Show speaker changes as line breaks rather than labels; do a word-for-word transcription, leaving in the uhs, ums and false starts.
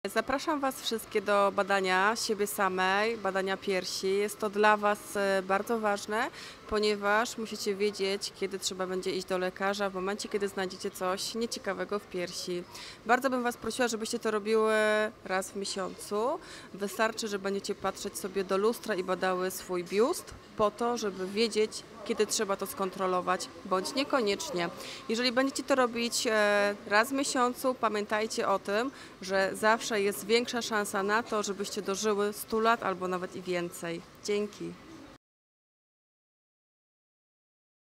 Zapraszam Was wszystkie do badania siebie samej, badania piersi. Jest to dla Was e, bardzo ważne, ponieważ musicie wiedzieć, kiedy trzeba będzie iść do lekarza, w momencie, kiedy znajdziecie coś nieciekawego w piersi. Bardzo bym Was prosiła, żebyście to robiły raz w miesiącu. Wystarczy, że będziecie patrzeć sobie do lustra i badały swój biust, po to, żeby wiedzieć, kiedy trzeba to skontrolować, bądź niekoniecznie. Jeżeli będziecie to robić e, raz w miesiącu, pamiętajcie o tym, że zawsze jest większa szansa na to, żebyście dożyły stu lat albo nawet i więcej. Dzięki.